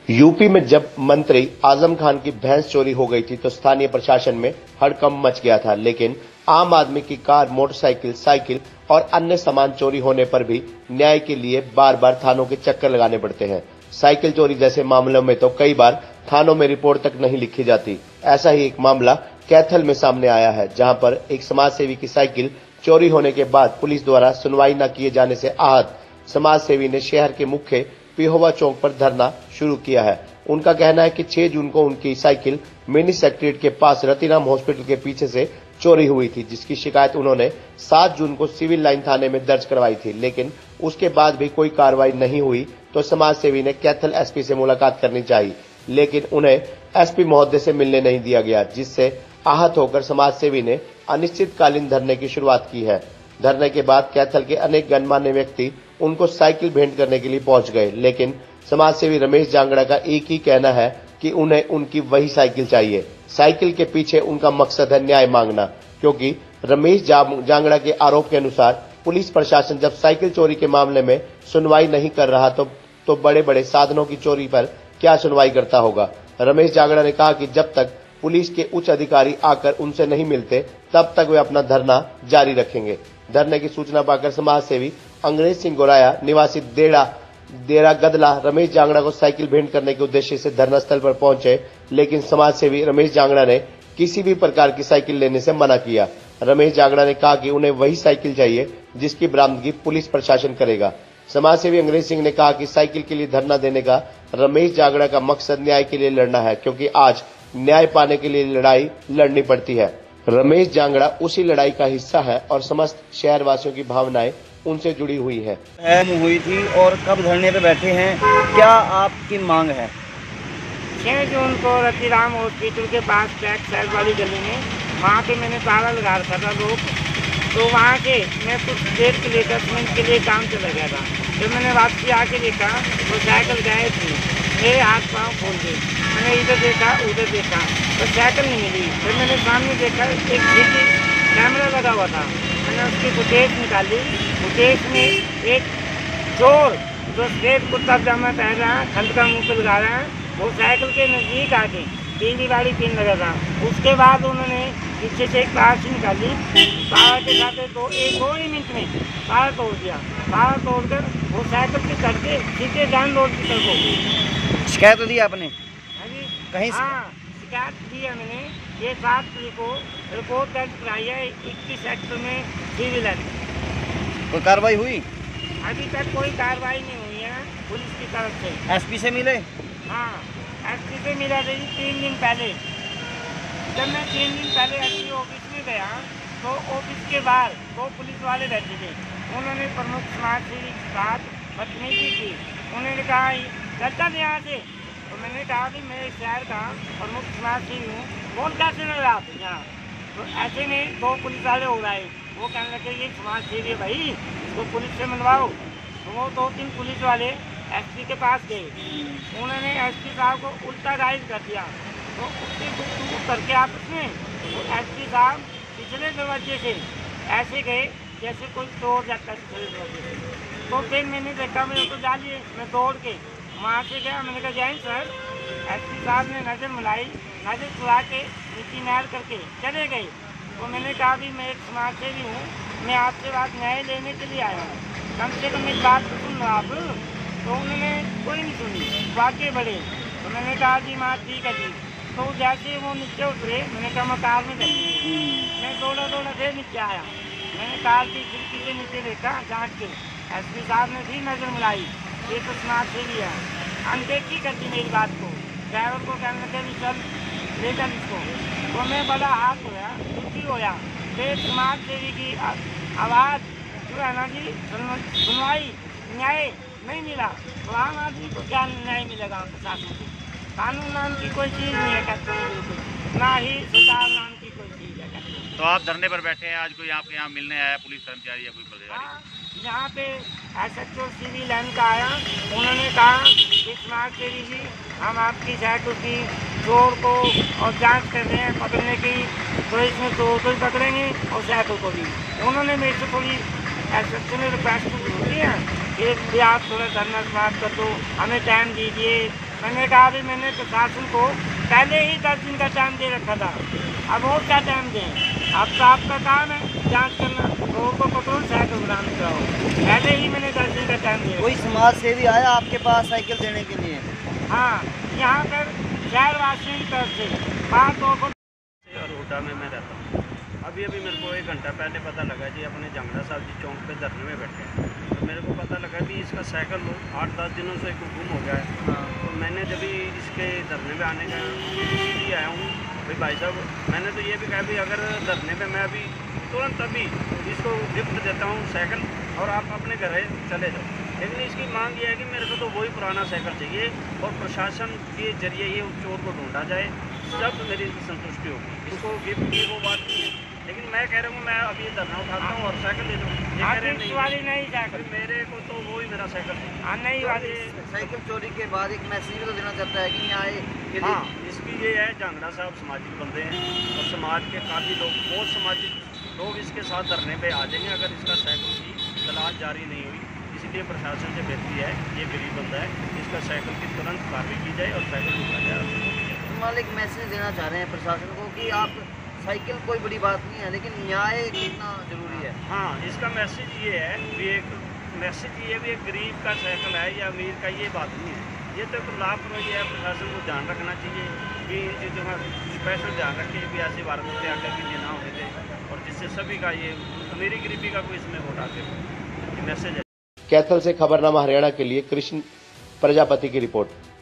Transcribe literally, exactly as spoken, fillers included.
UP में जब मंत्री आजम खान की भैंस चोरी हो गई थी तो स्थानीय प्रशासन में हड़कंप मच गया था, लेकिन आम आदमी की कार, मोटरसाइकिल, साइकिल और अन्य सामान चोरी होने पर भी न्याय के लिए बार बार थानों के चक्कर लगाने पड़ते हैं। साइकिल चोरी जैसे मामलों में तो कई बार थानों में रिपोर्ट तक नहीं लिखी जाती। ऐसा ही एक मामला कैथल में सामने आया है, जहां पर एक समाज सेवी की साइकिल चोरी होने के बाद पुलिस द्वारा सुनवाई न किए जाने से आहत समाज सेवी ने शहर के मुख्य पिहोवा चौक पर धरना शुरू किया है। उनका कहना है कि छह जून को उनकी साइकिल मिनी सेक्रेटरीट के पास रतिराम हॉस्पिटल के पीछे से चोरी हुई थी, जिसकी शिकायत उन्होंने सात जून को सिविल लाइन थाने में दर्ज करवाई थी, लेकिन उसके बाद भी कोई कार्रवाई नहीं हुई। तो समाज सेवी ने कैथल एसपी से मुलाकात करनी चाहिए, लेकिन उन्हें एसपी महोदय से मिलने नहीं दिया गया, जिससे आहत होकर समाज सेवी ने अनिश्चितकालीन धरने की शुरुआत की है। धरने के बाद कैथल के अनेक गणमान्य व्यक्ति उनको साइकिल भेंट करने के लिए पहुंच गए, लेकिन समाज सेवी रमेश जांगड़ा का एक ही कहना है कि उन्हें उनकी वही साइकिल चाहिए। साइकिल के पीछे उनका मकसद है न्याय मांगना, क्योंकि रमेश जांगड़ा के आरोप के अनुसार पुलिस प्रशासन जब साइकिल चोरी के मामले में सुनवाई नहीं कर रहा तो तो बड़े बड़े साधनों की चोरी पर क्या सुनवाई करता होगा। रमेश जांगड़ा ने कहा कि जब तक पुलिस के उच्च अधिकारी आकर उनसे नहीं मिलते तब तक वे अपना धरना जारी रखेंगे। धरने की सूचना पाकर समाज सेवी अंग्रेज सिंह गोराया निवासी देड़ा देरा गदला रमेश जांगड़ा को साइकिल भेंट करने के उद्देश्य से धरना स्थल पर पहुंचे, लेकिन समाज सेवी रमेश जांगड़ा ने किसी भी प्रकार की साइकिल लेने से मना किया। रमेश जांगड़ा ने कहा कि उन्हें वही साइकिल चाहिए जिसकी बरामदगी पुलिस प्रशासन करेगा। समाज सेवी अंग्रेज सिंह ने कहा कि साइकिल के लिए धरना देने का रमेश जांगड़ा का मकसद न्याय के लिए लड़ना है, क्योंकि आज न्याय पाने के लिए लड़ाई लड़नी पड़ती है। रमेश जांगड़ा उसी लड़ाई का हिस्सा है और समस्त शहरवासियों की भावनाएं उनसे जुड़ी हुई है। हुई थी और कब धरने पे बैठे हैं, क्या आपकी मांग है? छह जून को रतिराम हॉस्पिटल के पास बैक साइड वाली गली में वहाँ पे मैंने ताला लगा रखा था लोग, तो वहाँ के मैं कुछ देर के लिए दस मिनट के लिए काम चला गया था। जब मैंने वापसी आके देखा तो साइकिल गायब थी। मेरे हाथ पाँव खोल गए, मैंने इधर देखा उधर देखा तो साइकिल नहीं मिली। फिर मैंने सामने देखा एक सीसी कैमरा लगा हुआ था, मैंने उसकी फुटेज निकाली। फुटेज में एक चोर जो सफेद कुर्ता पजामा पहन रहा है, खंड का मुँह पे लगा रहा है, वो साइकिल के नज़दीक आके पीली वाली पिन लगा था। उसके बाद उन्होंने पीछे से एक तार निकाली, तार के साथ दो एक दो ही मिनट में तार तोड़ दिया। तार तोड़कर वो साइकिल पे चढ़ के सीधे जान रोड की तरफ हो गई। शिकायत दी आपने? हाँ जी, कहीं हाँ शिकायत दी है मैंने। ये सात को रिपोर्ट दर्ज कराई है इक्कीस सेक्टर में सिविल लाइन। कोई कार्रवाई हुई? अभी तक कोई कार्रवाई नहीं हुई है पुलिस की तरफ से। एसपी से मिले? हाँ, एसपी से मिला था जी तीन दिन पहले। जब मैं तीन दिन पहले एसपी ऑफिस में गया तो ऑफिस के बाहर दो पुलिस वाले बैठे थे। उन्होंने प्रमुख समाज सेवी के साथ बदतमीजी की। उन्होंने कहा चलता नहीं यहाँ से, तो मैंने कहा कि मैं शहर का प्रमुख समाज सेवी हूँ, कौन कैसे नहीं रहा यहाँ। तो ऐसे में दो पुलिस वाले हो रहे, वो कहने लगे ये समाज सेवी है भाई, इसको पुलिस से मिलवाओ। तो वो दो तीन पुलिस वाले एसपी के पास गए। उन्होंने एसपी साहब को उल्टा गाइड कर दिया, तो उसकी गुफ्तगू करके आपस में तो एसपी साहब पिछले दरवाजे से ऐसे गए जैसे कोई चोर जाता है पिछले दरवाजे से। तो फिर मैंने देखा मैं उसको डालिए, मैं दौड़ के वहाँ से गया। मैंने कहा जैन सर, एसपी साहब ने नज़र मिलाई, नज़र चुरा के नीति नार करके चले गए। तो मैंने कहा भी मैं एक समाज सेवी हूँ, मैं आपसे बात न्याय लेने के लिए आया हूँ, कम से कम एक बात तो सुन लो आप। तो उन्होंने कोई नहीं सुनी, वाकई बढ़े। तो मैंने कहा जी माँ ठीक है जी। तो जैसे वो नीचे उतरे, मैंने कहा मैं कार में बैठी। मैं दौड़ा दौड़ा फिर नीचे आया, मैंने कार की खिड़की से नीचे देखा झाँक के। एसपी साहब ने भी नज़र मिलाई, ये तो समाज सेवी है। अनदेखी करती मेरी बात को, ड्राइवर को कहने लगे भी चल लेकर इसको। तो मैं बड़ा हाथ होया, दुखी होया। फिर समाज सेवी की आवाज़ जो है ना जी, सुनवाई न्याय नहीं मिला तो आम आदमी को क्या न्याय मिलेगा प्रशासन से? कानून नाम की कोई चीज़ नहीं है कहते हैं, बिल्कुल ना ही सरकार नाम की कोई चीज़ है कहते हैं। तो आप धरने पर बैठे हैं, आज कोई आपके यहाँ मिलने आया पुलिस कर्मचारी या कोई अधिकारी? यहाँ पे S H O civil line का आया, उन्होंने कहा कि समाज सेवी जी हम आपकी साइकिल की चोर को और जांच कर रहे हैं पकड़ने की, तो इसमें चोर को भी पकड़ेंगे और साइकिल को भी। उन्होंने मेरे से थोड़ी एस एच ओ ने रिक्वेस्ट की है कि आप थोड़ा धरना समाप्त कर दो, हमें टाइम दीजिए, मैंने कहा भी मैंने प्रशासन को पहले ही दस दिन का टाइम दे रखा था, अब और क्या टाइम दें? अब तो आपका काम है जांच करना, लोगों को पकड़ो साइकिल बनाने कराओ। पहले ही मैंने दस दिन का टाइम दिया। कोई समाज सेवी आया आपके पास साइकिल देने के लिए? हाँ, यहाँ पर शहर वासियों की तरफ से बात हो अरोटा में मैं रहता हूँ। अभी अभी मेरे को एक घंटा पहले पता लगा जी अपने जंगला साहब जी चौक पे धरने में बैठे हैं। तो मेरे को पता लगा कि इसका साइकिल आठ दस दिनों से गुम हो गया है। तो मैंने जब भी इसके धरने में आने का इसीलिए आया हूँ भाई भाई साहब, मैंने तो ये भी कहा भी अगर धरने पे मैं अभी तुरंत अभी इसको गिफ्ट देता हूँ साइकिल और आप अपने घर चले जाओ, लेकिन इसकी मांग ये है कि मेरे को तो वही पुराना साइकिल चाहिए और प्रशासन के जरिए ये चोर को ढूंढा जाए, जब मेरी संतुष्टि होगी। इसको गिफ्ट की वो बात नहीं है, लेकिन मैं कह रहा हूँ मैं अभी धरना उठाता हूँ और साइकिल ले लूँ। ये कह रहे नहीं वाली नहीं साइकिल, मेरे को तो वही मेरा साइकिल चाहिए। हाँ नहीं वाली साइकिल चोरी के बाद एक मैसेज भी तो देना चाहता है कि न्याय के लिए। हाँ, इसकी ये है जांगड़ा साहब सामाजिक बंदे हैं और समाज के काफ़ी लोग, बहुत सामाजिक लोग इसके साथ धरने पे आ जाएंगे अगर इसका साइकिल की तलाश जारी नहीं हुई। इसलिए प्रशासन से बेहतरी है, ये गरीब बंदा है, इसका साइकिल की तुरंत कार्रवाई की जाए और साइकिल उठा जाए। मालिक मैसेज देना चाह रहे हैं प्रशासन को कि आप साइकिल कोई बड़ी बात नहीं है, लेकिन न्याय कितना जरूरी है। हाँ, इसका मैसेज ये है भी एक मैसेज ये भी एक गरीब का साइकिल है या अमीर का, ये बात नहीं है। ये तो एक लापरवाही है, प्रशासन को ध्यान रखना चाहिए कि इन चीज़ों का स्पेशल ध्यान रखें भी ऐसी भारत में आकर के ये ना होने दें और जिससे सभी का ये अमीरी गरीबी का कोई इसमें वो डाले। मैसेज है। कैथल से खबरनामा हरियाणा के लिए कृष्ण प्रजापति की रिपोर्ट।